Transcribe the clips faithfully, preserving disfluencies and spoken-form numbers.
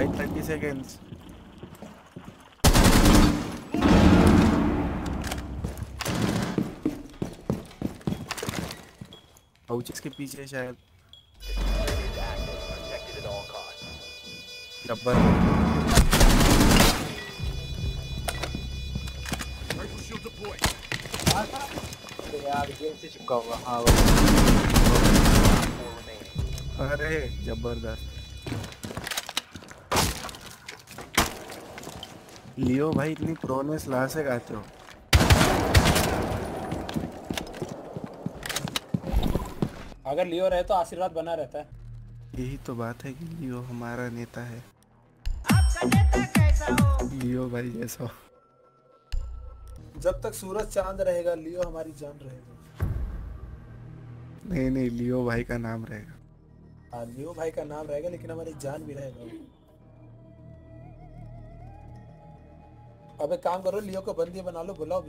Thirty seconds. Pouches के पीछे शायद जब्बर यार गेम से चुका हुआ। हाँ अरे जबरदस्त। लियो भाई इतनी प्रोनेस ला से गाते हो। अगर लियो रहे तो आशीर्वाद बना रहता है। यही तो बात है कि लियो हमारा नेता है। आपका नेता कैसा हो? लियो भाई जैसा हो। जब तक सूरज चांद रहेगा लियो हमारी जान रहेगा। नहीं नहीं लियो भाई का नाम रहेगा। हाँ लियो भाई का नाम रहेगा लेकिन हमारी जान भी रहेगा। अब एक काम करो लियो को बंदी बना लो, बुलाओ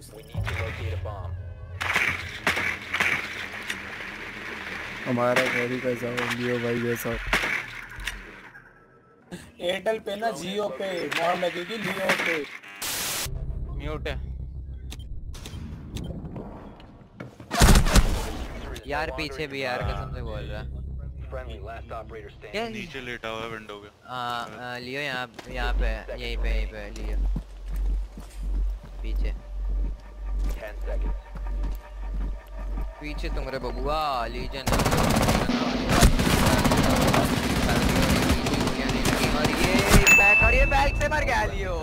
हमारा गौरी कैसा हो? लियो भाई जैसा। एयरटेल पे ना जियो पे मोहर लगेगी लियो पे। म्यूट है यार पीछे भी यार कसम से बोल रहा। क्या नीचे लेटा हुआ है विंडो के। हाँ लियो यहाँ यहाँ पे यहीं पे यहीं पे लियो पीछे पीछे तुम्हारे बबुआ लीजन। और ये बैक और ये बैक से मर गया लियो।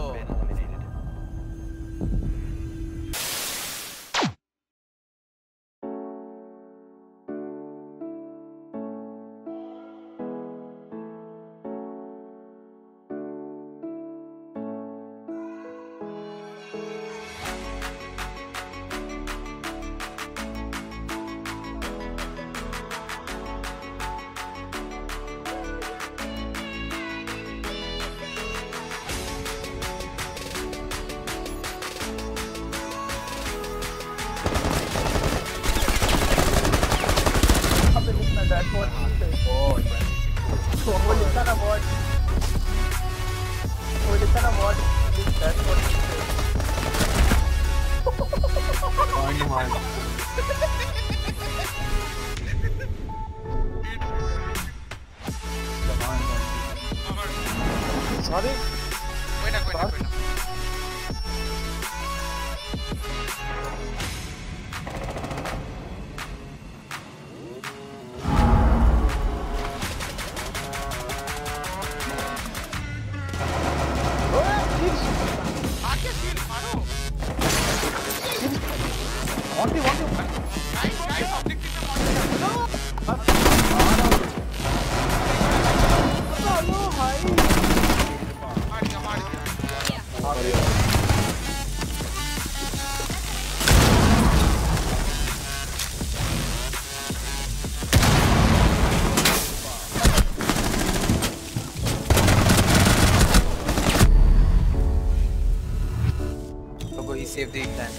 Save the time.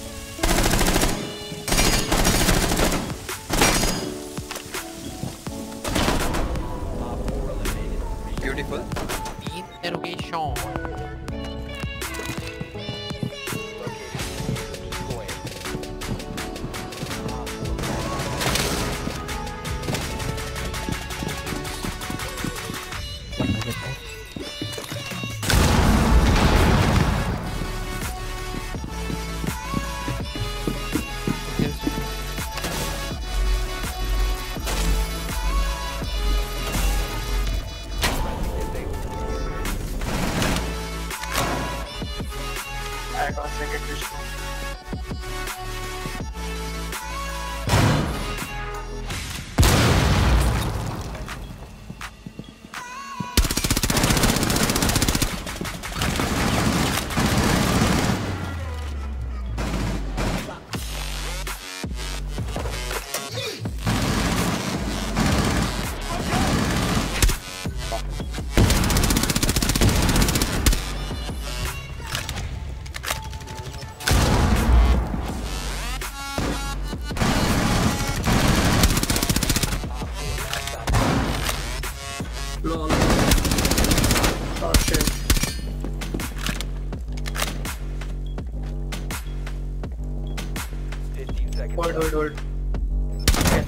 Beautiful. Interrogation. Oh shit. fifteen seconds. Hold, hold, hold. Okay.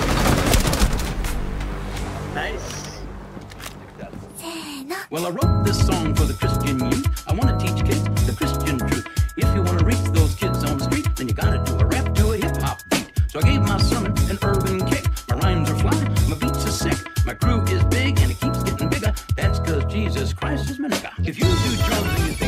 Nice. Well, I wrote this song for the Christian youth. I want to teach kids the Christian truth. If you want to reach those kids on the street, then you gotta do a rap to a hip-hop beat. So I gave my sermon an urban kick. My rhymes are fly, my beats are sick. My crew is big and it keeps getting bigger. That's cause Jesus Christ is my nigga. If you do drugs and you